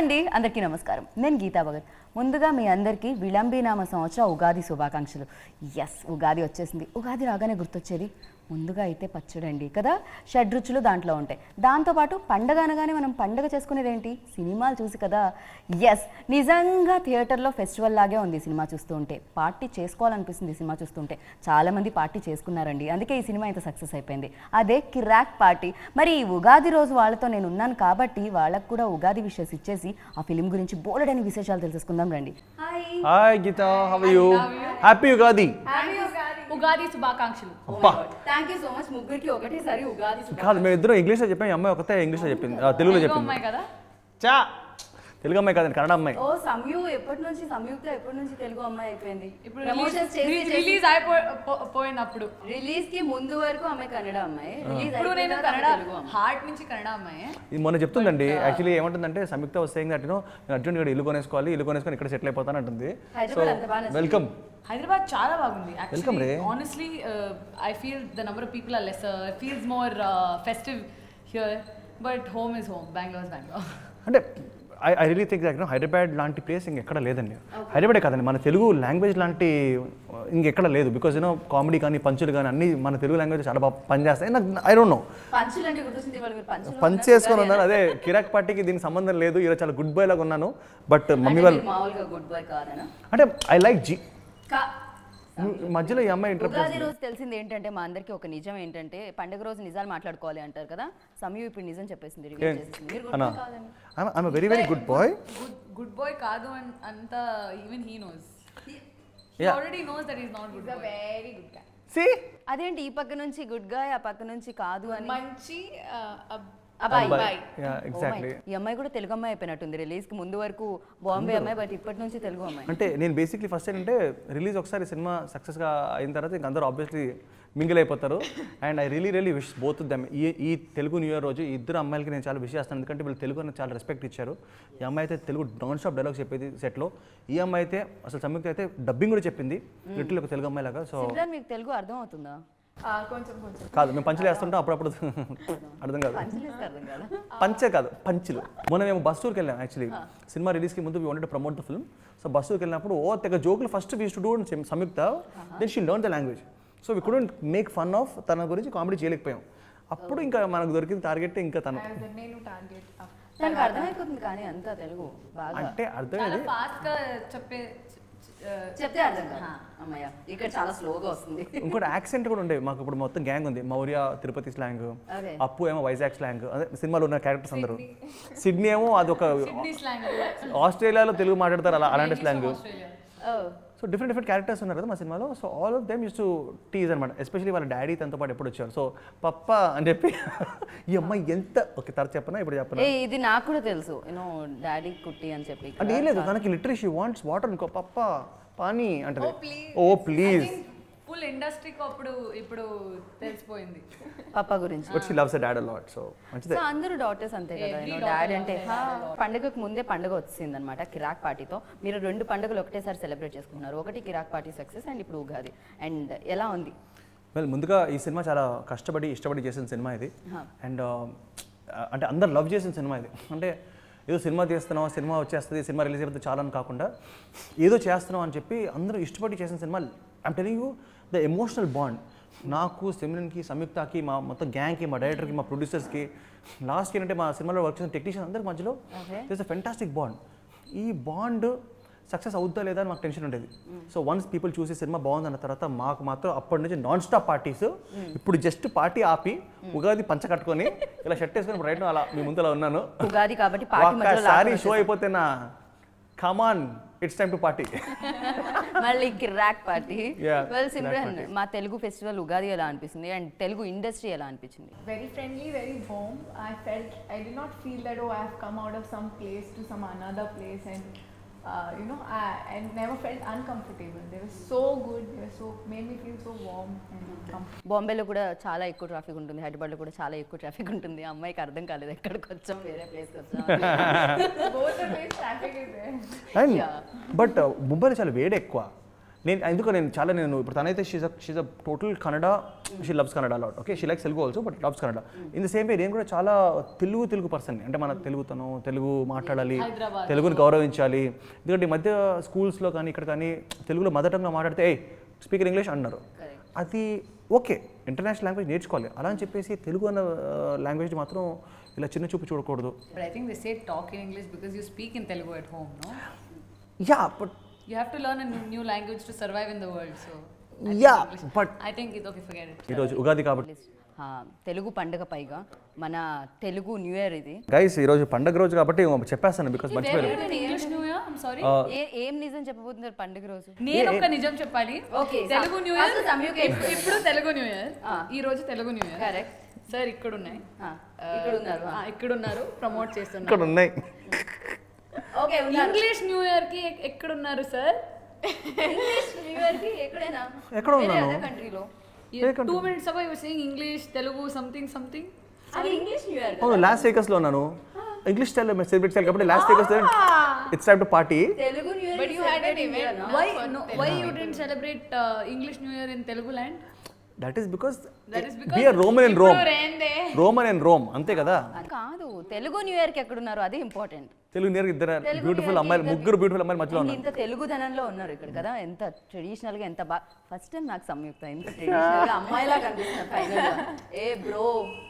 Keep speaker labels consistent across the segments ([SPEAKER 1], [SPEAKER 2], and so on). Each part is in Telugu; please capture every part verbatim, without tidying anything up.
[SPEAKER 1] అండి అందరికీ నమస్కారం నేను గీతా భగత్ ముందుగా మీ అందరికీ విలంబినామ సంవత్సర ఉగాది శుభాకాంక్షలు ఎస్ ఉగాది వచ్చేసింది ఉగాది రాగానే గుర్తొచ్చేది ముందుగా అయితే పచ్చడండి కదా షడ్రుచులు దాంట్లో ఉంటాయి దాంతోపాటు పండగ అనగానే మనం పండగ చేసుకునేది ఏంటి సినిమాలు చూసి కదా ఎస్ నిజంగా థియేటర్లో ఫెస్టివల్ లాగే ఉంది సినిమా చూస్తూ ఉంటే పార్టీ చేసుకోవాలనిపిస్తుంది సినిమా చూస్తుంటే చాలామంది పార్టీ చేసుకున్నారండి అందుకే ఈ సినిమా ఇంత సక్సెస్ అయిపోయింది అదే కిరాక్ పార్టీ మరి ఈ ఉగాది రోజు వాళ్ళతో నేను ఉన్నాను కాబట్టి వాళ్ళకు కూడా ఉగాది విషెస్ ఇచ్చేసి ఆ ఫిలిం గురించి బోలెడని విశేషాలు తెలుసుకుందాం రండి hi
[SPEAKER 2] hi Geetha how are you happy Ugadi
[SPEAKER 3] Ugadi శుభాకాంక్షలు
[SPEAKER 2] అబ్బా
[SPEAKER 1] థ్యాంక్ యూ సో మచ్ ముగ్గురికి ఒకటేసారి ఉగాది
[SPEAKER 2] కాదు మేము ఇద్దరం ఇంగ్లీష్లో చెప్పాం ఈ అమ్మాయి ఒకతే ఇంగ్లీష్లో చెప్పింది తెలుగులో చెప్పింది
[SPEAKER 3] అమ్మాయి కదా
[SPEAKER 2] చా తెలుగు అమ్మాయి కాదండి కన్నడ అమ్మాయి
[SPEAKER 1] ఓ సంయు ఎప్పటి నుంచి సంయుక్త ఎప్పటి నుంచి తెలుగు అమ్మాయి అయిపోయింది
[SPEAKER 3] ఇప్పుడు రిలీజ్ అయిపోయినప్పుడు
[SPEAKER 1] రిలీజ్ కి ముందు వరకు అమ్మాయి కన్నడ అమ్మాయి రిలీజ్
[SPEAKER 3] ఇప్పుడు నేను కన్నడ హార్ట్ నుంచి కన్నడ అమ్మాయి
[SPEAKER 2] ఇది మొన్న చెప్తుందండి యాక్చువల్లీ ఏమంటుందంటే సంయుక్త వస్తే దట్ నేను అర్జున్ ఇక్కడ ఇల్లు కొనేసుకోవాలి ఇల్లు కొనేసుకొని ఇక్కడ సెటిల్ అయిపోతాను అంటుంది సో వెల్కమ్
[SPEAKER 3] హైదరాబాద్ చాలా బాగుంది
[SPEAKER 2] వెల్కమ్ రే
[SPEAKER 3] honestly I feel the number of people are less feels more festive here but home is home Bengaluru Bengaluru
[SPEAKER 2] అంటే I I really think that Hyderabad లాంటి ప్లేస్ ఇంకెక్కడ లేదండి హైదరాబాదే కాదండి మన తెలుగు లాంగ్వేజ్ లాంటి ఇంకెక్కడ లేదు బికాజ్ యూనో కామెడీ కానీ పంచులు కానీ అన్ని మన తెలుగు లాంగ్వేజ్ చాలా బాగా పనిచేస్తాయి నాకు ఐ డోంట్ నో పంచ్ చేసుకొని ఉన్నాను అదే కిరాక్ పార్టీకి దీనికి సంబంధం లేదు ఈరోజు చాలా గుడ్ బాయ్ లాగా ఉన్నాను బట్ మమ్మీ వాళ్ళు అంటే ఐ లైక్ జీ మధ్యలో ఈ అమ్మాయి
[SPEAKER 1] ఉగాది రోజు తెలిసింది ఏంటంటే మా అందరికి ఒక నిజం ఏంటంటే పండుగ రోజు నిజాలు మాట్లాడుకోవాలి అంటారు కదా సమయం ఇప్పుడు నిజం చెప్పేసింది
[SPEAKER 2] very very good boy
[SPEAKER 3] good boy కాదు అంత even he knows he already knows that is not good boy very good guy
[SPEAKER 2] see
[SPEAKER 1] అదేంటి ఈ పక్క నుంచి గుడ్ గాయ్ ఆ పక్క నుంచి కాదు అని
[SPEAKER 3] మంచి
[SPEAKER 1] అబ్బాయి
[SPEAKER 2] ఎగ్జాక్ట్లీ
[SPEAKER 1] ఈ అమ్మాయి కూడా తెలుగు అమ్మాయి అయిపోయినట్టుంది రిలీజ్ కి ముందు వరకు బాంబే అమ్మాయి బట్ ఇప్పటి నుంచి తెలుగు అమ్మాయి
[SPEAKER 2] అంటే నేను బేసిక్లీ ఫస్ట్ ఏంటంటే రిలీజ్ ఒకసారి సినిమా సక్సెస్గా అయిన తర్వాత ఇంక అందరూ ఆబ్వియస్లీ మింగిల్ అయిపోతారు and I really really wish both them ఈ ఈ తెలుగు న్యూ ఇయర్ రోజు ఈ ఇద్దరు అమ్మాయిలకి నేను చాలా విష్ చేస్తాను ఎందుకంటే వీళ్ళు తెలుగు అనేది చాలా రెస్పెక్ట్ ఇచ్చారు ఈ అమ్మాయి అయితే తెలుగు నాన్ స్టాప్ డైలాగ్స్ చెప్పేది సెట్లో ఈ అమ్మాయి అయితే అసలు సంయుక్త అయితే డబ్బింగ్ కూడా చెప్పింది లిటిల్ ఒక తెలుగు అమ్మాయి లాగా సో
[SPEAKER 1] మీకు తెలుగు అర్థం అవుతుందా
[SPEAKER 3] కొంచెం కొంచెం
[SPEAKER 2] కాదు మేము పంచులు వేస్తుంటాం అప్పుడప్పుడు అర్థం కాదు పంచే కాదు పంచులు మొన్న మేము బస్ టూర్కి వెళ్ళాం యాక్చువల్లీ సినిమా రిలీజ్కి ముందు we wanted to promote the film so bus టూర్కి వెళ్ళినప్పుడు ఓ తెగ జోకులు first we to do Samyuktha then she learn the language so we couldn't make fun of తన గురించి కామెడీ చేయలేకపోయాం అప్పుడు ఇంకా మనకు దొరికిన టార్గెట్ ఇంకా తను
[SPEAKER 1] అర్థమైపోతుంది కానీ అంతా తెలుగు
[SPEAKER 2] అంటే అర్థమైంది
[SPEAKER 3] ఫాస్ట్ గా చెప్పే
[SPEAKER 1] చెప్తే అర్థం కాదు అమ్మయ్య ఇక్కడ చాలా స్లోగా వస్తుంది
[SPEAKER 2] ఇంకోటి యాక్సెంట్ కూడా ఉండే మాకు ఇప్పుడు మొత్తం గ్యాంగ్ ఉంది మౌర్య తిరుపతి స్లాంగ్ అప్పు ఏమో వైజాగ్ స్లాంగ్ అదే సినిమాలో ఉన్న క్యారెక్టర్స్ అందరూ సిడ్నీ ఏమో అదొక ఆస్ట్రేలియాలో తెలుగు మాట్లాడతారు అలా అలాంటి slang so different different characters ఉన్నారు కదా మా సినిమాలో so all of them use to tease అనమాట ఎస్పెషల్లీ వాళ్ళ డాడీ తనతో పాటు ఎప్పుడు వచ్చారు సో పప్ప అని చెప్పి ఈ అమ్మాయి ఎంత ఓకే తర్వాత చెప్పనా ఇప్పుడు చెప్పనా
[SPEAKER 1] ఇది నాకు కూడా తెలుసు యూనో డాడీ కుట్టి అని చెప్పి
[SPEAKER 2] అంటే ఏం లేదు తనకి లిటరీ షీ వాంట్స్ వాటర్ అనుకో పప్ప పానీ అంటే ఓ ప్లీజ్
[SPEAKER 3] ఫుల్ ఇండస్ట్రీకి అప్పుడు ఇప్పుడు తెలిసిపోయింది
[SPEAKER 1] పాప గురించి
[SPEAKER 2] but she loves her dad a lot so మంచిదే
[SPEAKER 1] సో అందరూ డాటర్స్ అంతే కదా యూనో డాడీ అంటే పండుగకు ముందే పండుగ వచ్చింది అనమాట కిరాక్ పార్టీతో మీరు రెండు పండుగలు ఒకటేసారి సెలబ్రేట్ చేసుకుంటున్నారు ఒకటి కిరాక్ పార్టీ సక్సెస్ అండ్ ఇప్పుడు ఉగాది అండ్ ఎలా ఉంది
[SPEAKER 2] వెల్ ముందుగా ఈ సినిమా చాలా కష్టపడి ఇష్టపడి చేసిన సినిమా ఇది అండ్ అంటే అందరు లవ్ చేసిన సినిమా ఇది అంటే ఏదో సినిమా తీస్తున్నాం సినిమా వచ్చేస్తుంది సినిమా రిలీజ్ అయిపోతే చాలా అని కాకుండా ఏదో చేస్తున్నాం అని చెప్పి అందరూ ఇష్టపడి చేసిన cinema I'm telling you the emotional bond నాకు సిమ్రన్కి సంయుక్తకి మా మొత్తం గ్యాంగ్కి మా డైరెక్టర్కి మా ప్రొడ్యూసర్స్కి లాస్ట్ ఏంటంటే మా సినిమాలో వర్క్ చేసిన టెక్నీషియన్ అందరి మధ్యలో దిస్ అ ఫెంటాస్టిక్ బాండ్ ఈ బాండ్ సక్సెస్ అవుద్దా లేదా అని మాకు టెన్షన్ ఉండేది సో వన్స్ పీపుల్ చూసి సినిమా బాగుందన్న తర్వాత మాకు మాత్రం అప్పటి నుంచి నాన్ స్టాప్ పార్టీస్ ఇప్పుడు జస్ట్ పార్టీ ఆపి ఉగాది పంచ కట్టుకొని ఇలా షర్ట్ వేసుకొని రైట్ అలా మీ ముందు అలా ఉన్నాను
[SPEAKER 1] ఉగాది కాబట్టి
[SPEAKER 2] ఒక్కసారి షో అయిపోతేనా come on it's time to party
[SPEAKER 1] మళ్ళీ కిరాక్ పార్టీ వెల్ సిమ్రన్ మా తెలుగు ఫెస్టివల్ ఉగాది ఎలా అనిపిస్తుంది అండ్ తెలుగు ఇండస్ట్రీ ఎలా అనిపించింది
[SPEAKER 4] very friendly very home I felt I did not feel that oh I have come out of some place to some another place and Uh, you know, I, I never felt uncomfortable. They were so good. They were so made me feel so warm and comfortable.
[SPEAKER 1] బాంబేలో కూడా చాలా ఎక్కువ ట్రాఫిక్ ఉంటుంది హైదరాబాద్లో కూడా చాలా ఎక్కువ ట్రాఫిక్ ఉంటుంది అమ్మాయికి అర్థం కాలేదు ఎక్కడికి వచ్చాం వేరే ప్లేస్కి వచ్చాం
[SPEAKER 4] Both the place traffic is there.
[SPEAKER 2] And but ముంబైలో చాలా వేడి ఎక్కువ నేను ఎందుకు నేను చాలా నేను ఇప్పుడు తనైతే she's she's a total Kannada she loves Kannada lot okay she likes Telugu also but loves Kannada in the same way నేను కూడా చాలా తెలుగు తెలుగు పర్సన్ అంటే మన తెలుగుతనం తెలుగు మాట్లాడాలి తెలుగుని గౌరవించాలి ఎందుకంటే ఈ మధ్య స్కూల్స్లో కానీ ఇక్కడ కానీ తెలుగులో మదర్ టంగ్లో మాట్లాడితే ఏ స్పీకర్ ఇంగ్లీష్ అన్నారు అది ఓకే ఇంటర్నేషనల్ లాంగ్వేజ్ నేర్చుకోవాలి అలా అని చెప్పేసి తెలుగు అన్న లాంగ్వేజ్ మాత్రం ఇలా చిన్న చూపు చూడకూడదు.
[SPEAKER 3] But I think they say talk in English because you speak in Telugu at home, no?
[SPEAKER 2] Yeah, but
[SPEAKER 3] You have to learn a new, new language to survive in the world, so. I think
[SPEAKER 2] yeah,
[SPEAKER 3] English-
[SPEAKER 2] but
[SPEAKER 3] I think it's okay, forget it.
[SPEAKER 2] ఈరోజు ఉగాది కాబట్టి
[SPEAKER 1] ఆ, తెలుగు పండుగ పైగా మన తెలుగు న్యూ ఇయర్ ఇది.
[SPEAKER 2] గైస్ ఈరోజు పండగ రోజు కాబట్టి చెప్పేస్తాను బికాస్ మర్చిపోయాను.
[SPEAKER 3] English New Year, I'm sorry.
[SPEAKER 1] ఏ ఏం నిజం చెప్పబోతున్నారు పండుగ రోజు?
[SPEAKER 3] నేను ఒక నిజం చెప్పాలి.
[SPEAKER 1] Okay,
[SPEAKER 3] తెలుగు న్యూ
[SPEAKER 1] అసలు
[SPEAKER 3] ఇయర్
[SPEAKER 1] సంయుక్త
[SPEAKER 3] ఇప్పుడు తెలుగు న్యూ ఇయర్ ఈ రోజు Telugu new year
[SPEAKER 1] correct.
[SPEAKER 3] Sir ఇక్కడ ఉన్నాయి
[SPEAKER 1] ఇక్కడ ఉన్నారు.
[SPEAKER 3] ఆ, ఇక్కడ ఉన్నారు ప్రమోట్ చేస్తున్నారు.
[SPEAKER 2] ఇక్కడ ఉన్నాయి
[SPEAKER 1] ఓకే
[SPEAKER 3] ఇంగ్లీష్ న్యూ ఇయర్ కి ఎక్- ఎక్కడ ఉన్నారు సార్?
[SPEAKER 1] ఇంగ్లీష్ న్యూ ఇయర్ కి ఎక్కడైనా
[SPEAKER 2] ఎక్కడ ఉన్నాను
[SPEAKER 1] కంట్రీలో
[SPEAKER 3] two minutes ago you saying English Telugu something something.
[SPEAKER 1] అది ఇంగ్లీష్ న్యూ ఇయర్
[SPEAKER 2] ఓ లాస్ట్ వేకస్లో ఉన్నాను ఇంగ్లీష్ స్టైల్ సెలబ్రేట్ చేయాలి కాబట్టి last Vegas it's time to party.
[SPEAKER 1] Telugu new year
[SPEAKER 3] But you had an event. Why no, why you didn't celebrate uh, English New Year in Telugu land?
[SPEAKER 2] That is because
[SPEAKER 3] That is because
[SPEAKER 2] we are Roman and Rome
[SPEAKER 3] ఇప్పుడు రేందే.
[SPEAKER 2] రోమన్ అండ్ రోమ్ అంతే కదా.
[SPEAKER 1] కాదు తెలుగు న్యూ ఇయర్ కి ఎక్కడ ఉన్నారు అది ఇంపార్టెంట్.
[SPEAKER 2] తెలుగు నేరు ఇద్దరు బ్యూటిఫుల్ అమ్మాయిలు ముగ్గురు బ్యూటిఫుల్ అమ్మాయిలు మధ్యలో ఉన్నారు.
[SPEAKER 1] ఇంత తెలుగుదనంలో ఉన్నారు ఇక్కడ కదా ఎంత ట్రెడిషనల్ గా ఎంత బాగా ఫస్ట్ టైం నాకు సంయుక్త ఇంత ట్రెడిషనల్ గా అమ్మాయిలా కనిపిస్తున్నారు ఫైనల్ గా. Hey bro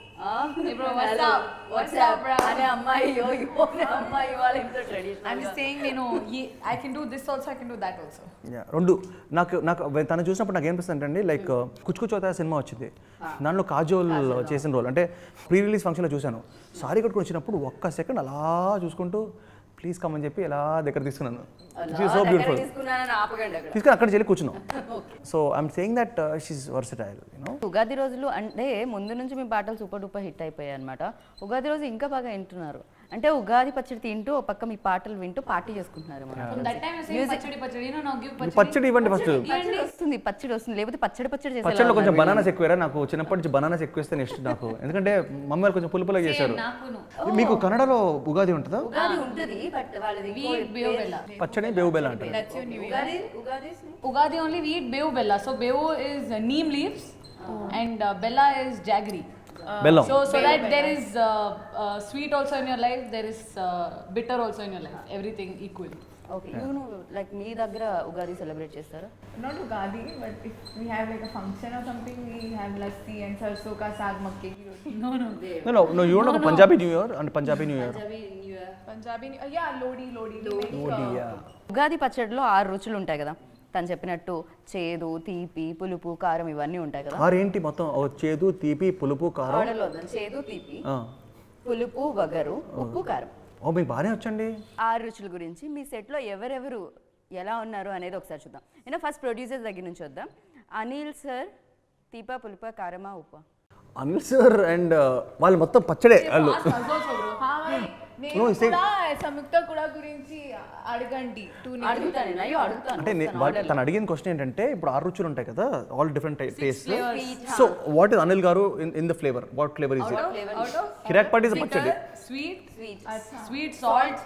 [SPEAKER 3] Hey bro, what's up? What's up, bro?
[SPEAKER 1] అనే అమ్మాయి యో యో అనే అమ్మాయి వాళ్ళ ఇంత traditional.
[SPEAKER 3] I'm just saying, you know, ye- I can do this also, I can do that also.
[SPEAKER 2] Yeah, రెండు నాకు నాకు తను చూసినప్పుడు నాకు ఏమనిపిస్తుంది అంటే లైక్ కుచ్ కుచ్ అవుతా సినిమా వచ్చింది దానిలో కాజోల్ చేసిన రోల్ అంటే ప్రీ రిలీజ్ ఫంక్షన్లో చూశాను సారీ కట్టుకుని వచ్చినప్పుడు ఒక్క సెకండ్ అలా చూసుకుంటూ ప్లీజ్ కమ్ అని చెప్పి ఎలా దగ్గర తీసుకున్నాను సో బ్యూటిఫుల్
[SPEAKER 1] తీసుకున్నానని ఆపగండి అక్కడ.
[SPEAKER 2] తీసుకుని అక్కడ వెళ్ళి కూర్చున్నాం so I'm saying that she's versatile you know.
[SPEAKER 1] Ugadi రోజులు అంటే ముందు నుంచి మీ పాటలు సూపర్ డూపర్ హిట్ అయిపోయాయి అనమాట. ఉగాది రోజు ఇంకా బాగా వింటున్నారు అంటే ఉగాది పచ్చడి తింటూ ఒక పక్క మీ పాటలు వింటూ పార్టీ చేసుకుంటున్నారు మనం.
[SPEAKER 3] From that time, I say pachadi pachadi. No, no, give pachadi.
[SPEAKER 2] పచ్చడి ఇవ్వండి ఫస్ట్.
[SPEAKER 1] పచ్చడి వస్తుంది పచ్చడి వస్తుంది లేకపోతే పచ్చడి పచ్చడి చేసేలా
[SPEAKER 2] పచ్చడిలో కొంచెం
[SPEAKER 1] ఉన్నారు.
[SPEAKER 2] బనానాస్ ఎక్కువేరా నాకు చిన్నప్పటి నుంచి బనానాస్ ఎక్కువ ఇస్తే నెక్స్ట్ నాకు ఎందుకంటే మమ్మీ వాళ్ళు కొంచెం పులుపులా చేశారు.
[SPEAKER 3] నాకును.
[SPEAKER 2] మీకు కన్నడలో ఉగాది ఉంటుందా?
[SPEAKER 1] ఉగాది ఉంటుంది బట్ వాళ్ళది
[SPEAKER 3] We eat bevu bella.
[SPEAKER 2] పచ్చడి బేవు బెల్ల అంటారు.
[SPEAKER 3] That's your New Year.
[SPEAKER 1] Ugadi Ugadi
[SPEAKER 3] Ugadi only we eat bevu bella. So bevu is uh, neem leaves and uh, bella is jaggery.
[SPEAKER 2] బెల్లం.
[SPEAKER 3] So so that there is uh, uh, sweet also in your life, there is uh, bitter also in your life. Everything equal.
[SPEAKER 1] Okay you like మీ దగ్గర ఉగాది సెలబ్రేట్ చేస్తారా?
[SPEAKER 4] Not Ugadi, but if we have like a function or something, we have lassi and sarso ka saag makke ki roti.
[SPEAKER 3] No, no.
[SPEAKER 2] No, no, no, you don't know Punjabi New Year and Punjabi New Year.
[SPEAKER 4] Punjabi, uh, yeah, Lodi, Lodi. we make, uh,
[SPEAKER 2] Lodi, yeah.
[SPEAKER 1] Ugadi పచ్చడిలో ఆరు రుచులు ఉంటాయి కదా తను చెప్పినట్టు చేదు తీపి పులుపు కారం ఇవన్నీ ఉంటాయి కదా.
[SPEAKER 2] ఆరేంటి మొత్తం ఓ చేదు తీపి పులుపు కారం.
[SPEAKER 1] ఆర్డర్లో వద్దాం. చేదు తీపి
[SPEAKER 2] ఆ.
[SPEAKER 1] పులుపు వగరు ఉప్పు కారం
[SPEAKER 2] ఓ మీకు బాగానే వచ్చండి.
[SPEAKER 1] ఆరు రుచుల గురించి మీ సెట్లో ఎవరెవరు ఎలా ఉన్నారు అనేది ఒకసారి చూద్దాం. నేను ఫస్ట్ ప్రొడ్యూసర్స్ దగ్గర నుంచి వద్దాం. అనిల్ సార్ తీపా పులుపా కారమా ఉప్పా?
[SPEAKER 2] అనిల్ సార్ అండ్ వాళ్ళు మొత్తం పచ్చడే వాళ్ళు.
[SPEAKER 3] Ask us also, bro.
[SPEAKER 4] हाँ भाई నేను
[SPEAKER 2] No, say-
[SPEAKER 4] కూడా సంయుక్త కూడా గురించి అడగండి టూ
[SPEAKER 1] అడుగుతాను నేను, అయ్యో అడుగుతాను
[SPEAKER 2] అంటే నే-
[SPEAKER 1] వస్తాను
[SPEAKER 2] వాళ్ళు-
[SPEAKER 1] order లో.
[SPEAKER 2] తను అడిగిన క్వశ్చన్ ఏంటంటే ఇప్పుడు ఆరు రుచులు ఉంటాయి కదా all different taste
[SPEAKER 3] flavors.
[SPEAKER 2] So what is Anil garu in the flavour what flavour is it?
[SPEAKER 1] Flavor
[SPEAKER 3] Out of
[SPEAKER 2] Kirrak party is pachadi.
[SPEAKER 3] bitter, sweet,
[SPEAKER 1] Sweet.
[SPEAKER 3] sweet, salt,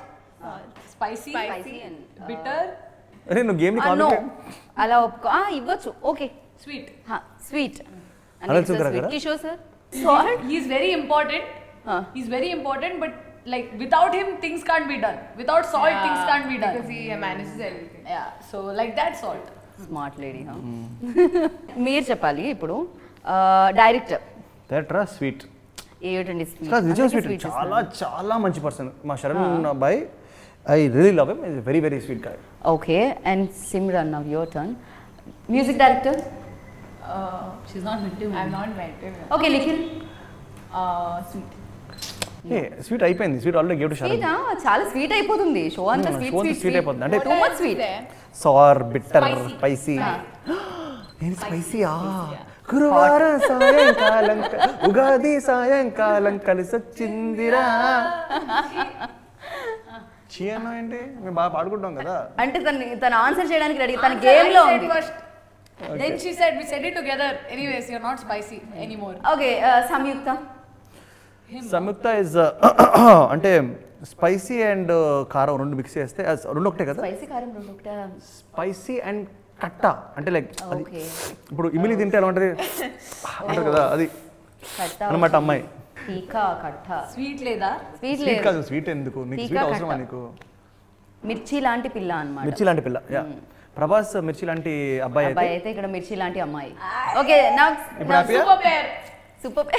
[SPEAKER 3] spicy,
[SPEAKER 1] Spicy and,
[SPEAKER 3] bitter,
[SPEAKER 2] అరే నువ్వు గేమ్ ని
[SPEAKER 1] ఆ, no.
[SPEAKER 2] కామెంట్
[SPEAKER 1] అలా ఒప్పుకో ఆ, ఇవ్వచ్చు ఓకే
[SPEAKER 3] sweet.
[SPEAKER 1] స్వీట్
[SPEAKER 2] అనిల్ సుందర గారా?
[SPEAKER 1] Kishore sir salt
[SPEAKER 3] He's very important.
[SPEAKER 1] Huh.
[SPEAKER 3] He's very important, but like without him, things can't be done. Without salt, things can't be done.
[SPEAKER 4] because he manages everything.
[SPEAKER 3] Yeah, so like that salt.
[SPEAKER 1] Smart lady మీరు చెప్పాలి ఇప్పుడు డైరెక్టర్
[SPEAKER 2] దట్రా స్వీట్
[SPEAKER 1] ఏమిటండి
[SPEAKER 2] కాదు నిజం స్వీట్ చాలా చాలా మంచి పర్సన్ మా Sharan boy I really love him is very very sweet guy.
[SPEAKER 1] Okay and Simran now your turn music director
[SPEAKER 4] Uh,
[SPEAKER 3] She's not meant to.
[SPEAKER 4] I'm not meant to.
[SPEAKER 1] Okay Nikhil
[SPEAKER 4] Uh, sweet.
[SPEAKER 2] ఏ స్వీట్ అయిపోయింది sweet already give to Sharan.
[SPEAKER 1] Sweet చాలా స్వీట్ అయిపోతుంది షో అంతా
[SPEAKER 2] Hmm,
[SPEAKER 1] స్వీట్
[SPEAKER 2] show అంతా
[SPEAKER 1] స్వీట్
[SPEAKER 2] sweet అయిపోతుంది. అంటే
[SPEAKER 1] too much sweet
[SPEAKER 2] sir bitter spicy ఏంటి స్పైసీయా గురువారం సాయంకాలం క- ఉగాది సాయంకాలం కలిసి వచ్చిందిరా చీయను ఏంటి మేము బాగా పాడుకుంటాం కదా.
[SPEAKER 1] అంటే తన తన ఆన్సర్ చేయడానికి రెడీ తన గేమ్ లో
[SPEAKER 3] I said
[SPEAKER 1] ఉంది.
[SPEAKER 3] first. Then she said, we said it together. Anyways, you're not spicy anymore.
[SPEAKER 1] Okay Samyuktha
[SPEAKER 2] Samyuktha is అంటే స్పైసీ అండ్ కారం రెండు మిక్స్ చేస్తే as- రెండు ఒకటే కదా
[SPEAKER 1] స్పైసీ కారం రెండు ఒకటా?
[SPEAKER 2] స్పైసీ అండ్ కట్ట అంటే లైక్ అది
[SPEAKER 1] ఓకే
[SPEAKER 2] ఇప్పుడు ఇమిలి తింటే ఎలా ఉంటుంది అంటారు కదా అది
[SPEAKER 1] కట్ట
[SPEAKER 2] అనమాట అమ్మాయి.
[SPEAKER 1] టీకా కట్ట
[SPEAKER 3] స్వీట్ లేదా?
[SPEAKER 1] స్వీట్
[SPEAKER 2] స్వీట్
[SPEAKER 1] లేదు
[SPEAKER 2] కాదు, స్వీట్ ఎందుకు నీకు?
[SPEAKER 1] టీకా
[SPEAKER 2] స్వీట్ అవసరమా
[SPEAKER 1] కట్ట.
[SPEAKER 2] నీకు?
[SPEAKER 1] మిర్చి లాంటి పిల్ల అన్నమాట.
[SPEAKER 2] మిర్చి లాంటి పిల్ల. యా ప్రభాస్ మిర్చి లాంటి అబ్బాయి అయితే
[SPEAKER 1] అబ్బాయి అయితే ఇక్కడ మిర్చి లాంటి అమ్మాయి. ఓకే నా
[SPEAKER 2] ఇప్పుడు హ్యాపీయా?
[SPEAKER 3] Super pair.
[SPEAKER 1] Super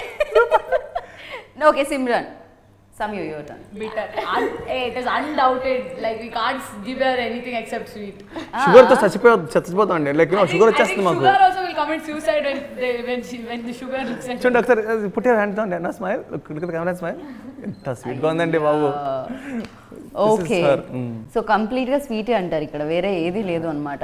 [SPEAKER 1] okay Simran Samyu, your turn.
[SPEAKER 3] Bitter. Un- hey, it is undoubted. Like we can't give her anything except sweet.
[SPEAKER 2] Sugar తో చచ్చిపోయి చచ్చిపోతాండి లైక్ షుగర్ వచ్చేస్తుంది మాకు.
[SPEAKER 3] Sugar also will commit suicide when they, when she when the sugar looks at.
[SPEAKER 2] చూడండి ఒకసారి పుట్టే హ్యాండ్ తో నా smile look look camera smile ఎంత స్వీట్ గా ఉందండి బాబు.
[SPEAKER 1] ఓకే సో కంప్లీట్ గా స్వీట్ అంటారు ఇక్కడ, వేరే ఏది లేదు అన్నమాట.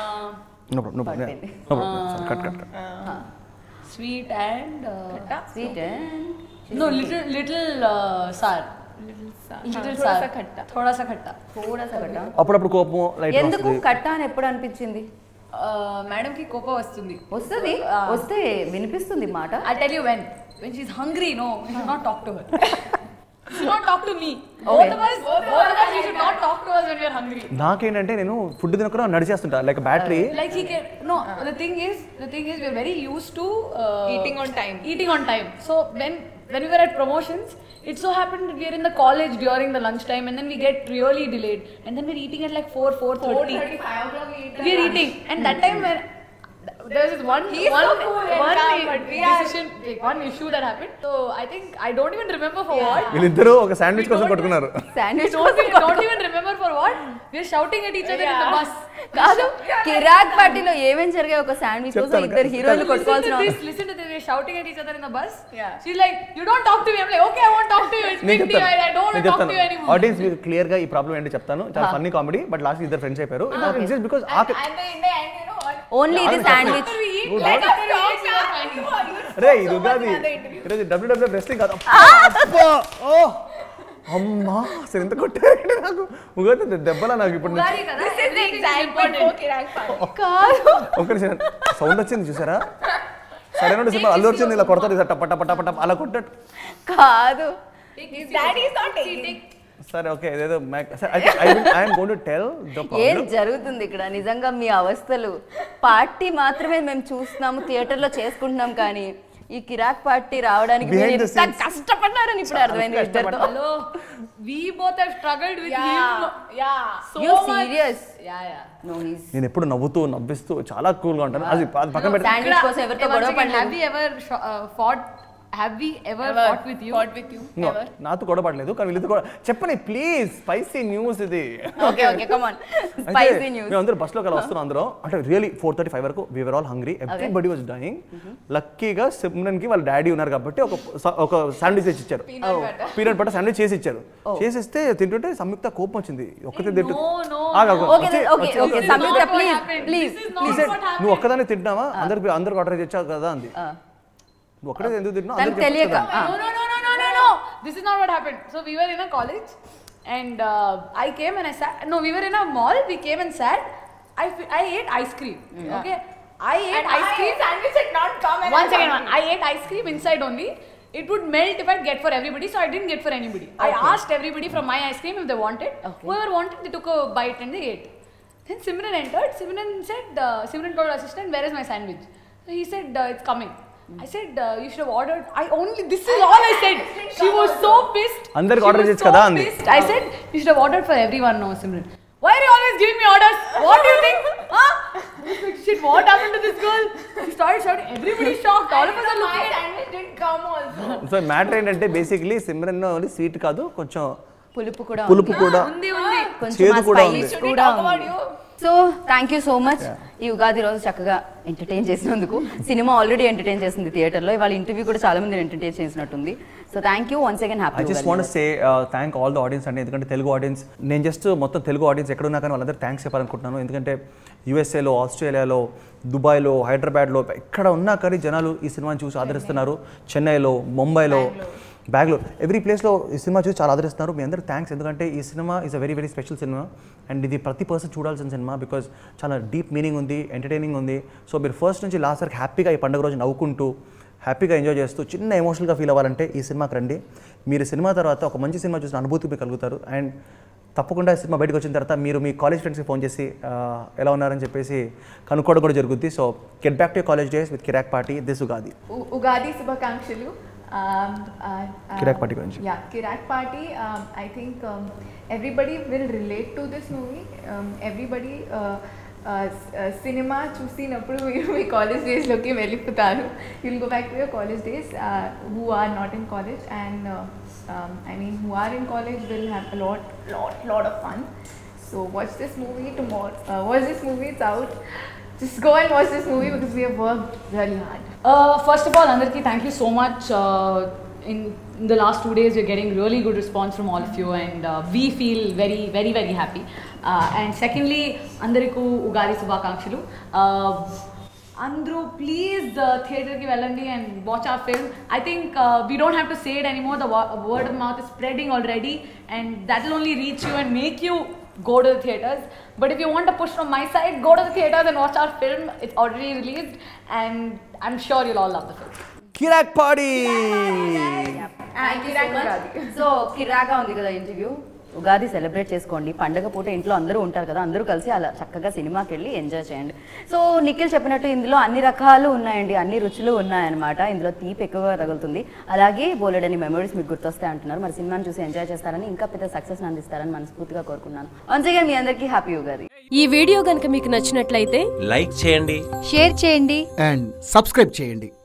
[SPEAKER 2] No problem no problem no problem cut cut cut.
[SPEAKER 3] Sweet and uh,
[SPEAKER 1] sweet
[SPEAKER 3] no little little uh, sour. Little sour.
[SPEAKER 4] थोड़ा सा खट्टा.
[SPEAKER 3] थोड़ा सा खट्टा.
[SPEAKER 1] थोड़ा सा खट्टा.
[SPEAKER 2] అప్పుడప్పుడు కోపం లైట్
[SPEAKER 1] ఎందుకు
[SPEAKER 2] వస్తుంది.
[SPEAKER 1] కట్ట అని ఎప్పుడు అనిపించింది?
[SPEAKER 3] మేడం కి కోపం వస్తుంది.
[SPEAKER 1] వస్తుంది వస్తే వినిపిస్తుంది మాట.
[SPEAKER 3] I tell you when when she's hungry, no, you should not talk to her. You should not talk to me.
[SPEAKER 1] Okay.
[SPEAKER 3] Both of us, both of us, you should not talk to us when we are hungry.
[SPEAKER 2] నాకేంటంటే నేను ఫుడ్ తినకుండా నడిచేస్తుంటా like battery.
[SPEAKER 3] Like he can no. The thing is, the thing is, we are very used to uh,
[SPEAKER 4] Eating on time.
[SPEAKER 3] Eating on time. So when when we were at promotions, it so happened that we are in the college during the lunch time, and then we get really delayed, and then we're eating at like four four thirty.
[SPEAKER 4] five o'clock we eat.
[SPEAKER 3] We are eating, and that time when there was one
[SPEAKER 4] He's
[SPEAKER 3] one,
[SPEAKER 4] so cool and
[SPEAKER 3] one
[SPEAKER 4] calm, but we are-
[SPEAKER 3] decision, like, one issue that happened. So I think I don't even remember for what.
[SPEAKER 2] వీళ్ళిద్దరూ ఒక శాండ్విచ్ కోసం కొట్టుకున్నారు.
[SPEAKER 1] Sandwich
[SPEAKER 3] Don't, we don't even remember for what. We are shouting at each other in the
[SPEAKER 4] Yeah.
[SPEAKER 3] bus.
[SPEAKER 1] కాదు కిరాక్ పార్టీలో ఏమేం జరిగాయి ఒక శాండ్విచ్ కోసం
[SPEAKER 2] చెప్తాను,
[SPEAKER 1] ఇద్దరు హీరోయిన్లు
[SPEAKER 3] Listen to
[SPEAKER 1] కొట్టుకోవాల్సిన
[SPEAKER 3] this, listen to this. We're shouting at each other in the bus.
[SPEAKER 4] Yeah.
[SPEAKER 3] She's like, you don't talk to me. I'm like, okay, I won't talk to you. It's
[SPEAKER 2] నేను
[SPEAKER 3] big deal.
[SPEAKER 2] చెప్తాను
[SPEAKER 3] I I don't want
[SPEAKER 2] నేను
[SPEAKER 3] to talk
[SPEAKER 2] చెప్తాను
[SPEAKER 3] to you anymore.
[SPEAKER 2] ఆడియన్స్ మీకు క్లియర్ గా ఈ ప్రాబ్లం ఏంటో చెప్తాను. చాలా ఫన్నీ కామెడీ బట్ లాస్ట్ ఇద్దరు ఫ్రెండ్స్ అయిపోయారు. It's just because
[SPEAKER 4] And, and then in the end, you know what?
[SPEAKER 1] Only ఇది sandwich.
[SPEAKER 3] After we eat,
[SPEAKER 2] Good.
[SPEAKER 3] like after we eat, we are
[SPEAKER 4] Stop,
[SPEAKER 3] fighting.
[SPEAKER 4] you are- you
[SPEAKER 2] రే
[SPEAKER 4] spoke
[SPEAKER 2] ఇది
[SPEAKER 4] so much
[SPEAKER 2] Ugadi
[SPEAKER 4] in the interview.
[SPEAKER 2] ఈరోజు డబ్ల్యూడబ్ల్యూఎఫ్ రెస్లింగ్ కాదు. అబ్బా! ఓ అమ్మా అసలు ఎంత కొట్టారంటే నాకు ఉగాది దెబ్బలా నాకు ఇప్పుడు నుంచి.
[SPEAKER 3] Ugadi kada.
[SPEAKER 4] This is the example for Kirak Party.
[SPEAKER 1] కాదు
[SPEAKER 2] ఒక్క నిమిషం సౌండ్ వచ్చింది చూసారా? సరైన సినిమా అల్లు వచ్చింది ఇలా కొడతారు ఇలా టప్ప టప్ప టప్ప టప్ప అలా కొట్టాడు.
[SPEAKER 1] కాదు
[SPEAKER 4] His daddy is not taking.
[SPEAKER 2] సరే ఓకే ఏదేదో I'm going to tell the
[SPEAKER 1] ఏం
[SPEAKER 2] ప్రాబ్లం.
[SPEAKER 1] జరుగుతుంది ఇక్కడ నిజంగా మీ అవస్థలు. పార్టీ మాత్రమే మేము చూస్తున్నాము, థియేటర్లో చేసుకుంటున్నాం, కానీ ఈ కిరాక్ పార్టీ రావడానికి మీరు
[SPEAKER 2] Behind the
[SPEAKER 1] ఎంత
[SPEAKER 2] scenes.
[SPEAKER 1] కష్టపడ్డారని ఇప్పుడు అర్థమైంది ఇద్దరితో.
[SPEAKER 3] Hello. We both have struggled with
[SPEAKER 4] Yeah,
[SPEAKER 3] him.
[SPEAKER 4] yeah.
[SPEAKER 3] So
[SPEAKER 1] You
[SPEAKER 3] much.
[SPEAKER 1] serious?
[SPEAKER 3] Yeah, yeah.
[SPEAKER 1] No, he's
[SPEAKER 2] నేను ఎప్పుడు నవ్వుతూ నవ్విస్తూ చాలా కూల్ గా ఉంటాను. అది అది పక్కన పెట్టి
[SPEAKER 1] శాండ్విచ్ కోసం ఎవరితో
[SPEAKER 3] Once
[SPEAKER 1] గొడవ
[SPEAKER 3] again,
[SPEAKER 1] పడలేదు.
[SPEAKER 3] have we ever sh- uh, fought? Have we ever,
[SPEAKER 4] Ever
[SPEAKER 3] fought with you?
[SPEAKER 4] Fought with you.
[SPEAKER 2] No,
[SPEAKER 4] Ever.
[SPEAKER 2] నాతో గొడవ పడలేదు కానీ వీళ్ళతో కూడా చెప్పండి ప్లీజ్ స్పైసీ న్యూస్ ఇది.
[SPEAKER 1] Okay okay come on spicy news.
[SPEAKER 2] మేము అందరూ బస్సులోకి అలా వస్తున్నాం అందరం అంటే రియలీ ఫోర్ థర్టీ ఫైవ్ వరకు we are all hungry everybody was dying. లక్కీగా సిమ్రన్ కి వాళ్ళ డాడీ ఉన్నారు కాబట్టి ఒక స- ఒక శాండ్విచ్ చేసి ఇచ్చారు.
[SPEAKER 4] Peanut butter.
[SPEAKER 2] Peanut butter sandwich చేసి ఇచ్చారు. చేసిస్తే తింటుంటే సంయుక్త కోపం వచ్చింది. ఒక్కతే తింటు
[SPEAKER 3] No, no.
[SPEAKER 2] ఆగు, ఆగు.
[SPEAKER 1] ఓకే
[SPEAKER 2] వచ్చి-
[SPEAKER 1] ఓకే
[SPEAKER 2] వచ్చి-
[SPEAKER 1] okay
[SPEAKER 3] This is
[SPEAKER 1] Samyuktha
[SPEAKER 3] not what
[SPEAKER 1] please
[SPEAKER 3] happened.
[SPEAKER 1] Please
[SPEAKER 3] This is not
[SPEAKER 2] He said,
[SPEAKER 3] what happened.
[SPEAKER 2] నువ్వు ఒక్కదాన్ని తింటున్నావా అందరికి అందరికి ఆర్డర్ చేసావు కదా అంది. నువ్వు ఒక్కడే ఎందుకు తింటున్నావు
[SPEAKER 1] దానికి
[SPEAKER 2] అందరికి
[SPEAKER 1] తెలియక
[SPEAKER 2] చెప్పొచ్చు కదా.
[SPEAKER 3] No, no, no, no, no, no, no. This is not what happened. So we were in a college, and uh, I came and I sat. No, we were in a mall. We came and sat. I fi- I ate ice cream. Okay, I ate
[SPEAKER 4] And
[SPEAKER 3] ice
[SPEAKER 4] my
[SPEAKER 3] cream.
[SPEAKER 4] sandwich had not come. and
[SPEAKER 3] One
[SPEAKER 4] I
[SPEAKER 3] second,
[SPEAKER 4] found
[SPEAKER 3] one. I ate ice cream inside only. It would melt if I get for everybody, so I didn't get for anybody. I asked everybody from my ice cream if they wanted.
[SPEAKER 1] Okay.
[SPEAKER 3] Whoever wanted, they took a bite and they ate. Then Simran entered. Simran said, uh, Simran told assistant, "Where is my sandwich?" So he said, uh, "It's coming." I said, uh, "You should have ordered." I only this is all I said. She was so pissed.
[SPEAKER 2] అందరికి
[SPEAKER 3] She
[SPEAKER 2] order
[SPEAKER 3] was
[SPEAKER 2] చేయొచ్చు
[SPEAKER 3] so
[SPEAKER 2] కదా అంది.
[SPEAKER 3] pissed. I said, "You should have ordered for everyone." No, Simran. Why are you always giving me orders? What do you think? Huh? I was like, shit, what happened to this girl? She started shouting. Everybody's shocked. All of us are
[SPEAKER 4] my
[SPEAKER 3] looking at
[SPEAKER 4] sandwich didn't come also.
[SPEAKER 2] So matter ఏంటంటే బేసిక్లీ సిమ్రన్ ఓన్లీ స్వీట్ కాదు కొంచెం
[SPEAKER 1] పులుపు కూడా
[SPEAKER 2] పులుపు కూడా
[SPEAKER 3] ఉంది ఉంది
[SPEAKER 1] కొంచెం
[SPEAKER 2] చేదు కూడా ఉంది.
[SPEAKER 1] స్పైస్
[SPEAKER 4] Should we
[SPEAKER 1] కూడా
[SPEAKER 4] talk about
[SPEAKER 1] ఉంది.
[SPEAKER 4] you?
[SPEAKER 1] So thank you so much ఈ ఉగాది రోజు చక్కగా ఎంటర్టైన్ చేసినందుకు. సినిమా ఆల్రెడీ ఎంటర్టైన్ చేసింది థియేటర్లో, ఇవాళ ఇంటర్వ్యూ కూడా చాలా మంది ఎంటర్టైన్ చేసినట్టుంది. So thank you once again
[SPEAKER 2] I
[SPEAKER 1] happy.
[SPEAKER 2] Just want say thank all the audience అండి. ఎందుకంటే తెలుగు ఆడియన్స్ నేను జస్ట్ మొత్తం తెలుగు ఆడియన్స్ ఎక్కడ ఉన్నా కానీ వాళ్ళందరూ థ్యాంక్స్ చెప్పాలనుకుంటున్నాను. ఎందుకంటే యూఎస్ఏలో, ఆస్ట్రేలియాలో, దుబాయ్లో, హైదరాబాద్లో ఎక్కడ ఉన్నా కానీ జనాలు ఈ సినిమాని చూసి ఆదరిస్తున్నారు. చెన్నైలో, ముంబైలో, బెంగళూరు ఎవ్రీ ప్లేస్లో ఈ సినిమా చూసి చాలా ఆదరిస్తున్నారు. మీ అందరూ థ్యాంక్స్. ఎందుకంటే ఈ cinema is a very very special cinema and ఇది ప్రతి పర్సన్ చూడాల్సిన సినిమా బికాజ్ చాలా డీప్ మీనింగ్ ఉంది, ఎంటర్టైనింగ్ ఉంది. సో మీరు ఫస్ట్ నుంచి లాస్ట్ వరకు హ్యాపీగా ఈ పండుగ రోజు నవ్వుకుంటూ హ్యాపీగా ఎంజాయ్ చేస్తూ చిన్న ఎమోషనల్గా ఫీల్ అవ్వాలంటే ఈ సినిమాకి రండి. మీరు సినిమా తర్వాత ఒక మంచి సినిమా చూసిన అనుభూతి మీకు కలుగుతారు. అండ్ తప్పకుండా సినిమా బయటకు వచ్చిన తర్వాత మీరు మీ కాలేజ్ ఫ్రెండ్స్కి ఫోన్ చేసి ఎలా ఉన్నారని చెప్పేసి కనుక్కోవడం కూడా జరుగుద్ది. So get back to college days with Kirrak party this Ugadi.
[SPEAKER 4] Ugadi శుభాకాంక్షలు.
[SPEAKER 2] కిరాక్ పార్టీ గురించి.
[SPEAKER 4] Yeah Kirrak party. I think everybody will relate to this movie. Everybody cinema చూసినప్పుడు మీరు మీ కాలేజ్ డేస్లోకి వెళ్ళిపోతారు. You'll go back to your college days who are not in college and Um, I mean, who are in college will have a lot, lot, lot of fun. So watch this movie tomorrow. Uh, watch this movie. It's out. Just go and watch this movie because we have worked really hard.
[SPEAKER 3] Uh, first of all, Andarki, thank you so much. Uh, in, in the last two days, we're getting really good response from all of you, and uh, we feel very, very, very happy. Uh, and secondly, Andariku Ugadi Subhakankshalu. Uh, Andru, please uh, theatre ki velandi and watch our film. I think uh, we don't have to say it anymore. The wo- word of mouth is spreading already, and that will only reach you and make you go to the theatres. But if you want a push from my side, go to the theatres and watch our film. It's already released, and I'm sure you'll all love the film.
[SPEAKER 2] Kirrak party.
[SPEAKER 1] Thank you so much. So కిరాగా ఉంది కదా ఇంటర్వ్యూ. ఉగాది సెలబ్రేట్ చేసుకోండి. పండగ పూట ఇంట్లో అందరూ ఉంటారు కదా, అందరూ కలిసి అలా చక్కగా సినిమాకి వెళ్ళి ఎంజాయ్ చేయండి. సో నిఖిల్ చెప్పినట్టు ఇందులో అన్ని రకాలు ఉన్నాయండి, అన్ని రుచులు ఉన్నాయన్నమాట. ఇందులో తీపి ఎక్కువగా తగులుతుంది, అలాగే బోలెడని మెమరీస్ మీకు గుర్తొస్తాయి అంటున్నారు. మరి సినిమాని చూసి ఎంజాయ్ చేస్తారని, ఇంకా పెద్ద సక్సెస్ అందిస్తారని మనస్ఫూర్తిగా కోరుకున్నాను. వన్స్ అగైన్ మీ అందరికీ హ్యాపీ ఉగాది.
[SPEAKER 5] ఈ వీడియో గనుక మీకు నచ్చినట్లయితే
[SPEAKER 6] లైక్ చేయండి,
[SPEAKER 5] షేర్ చేయండి
[SPEAKER 7] అండ్ సబ్స్క్రైబ్ చేయండి.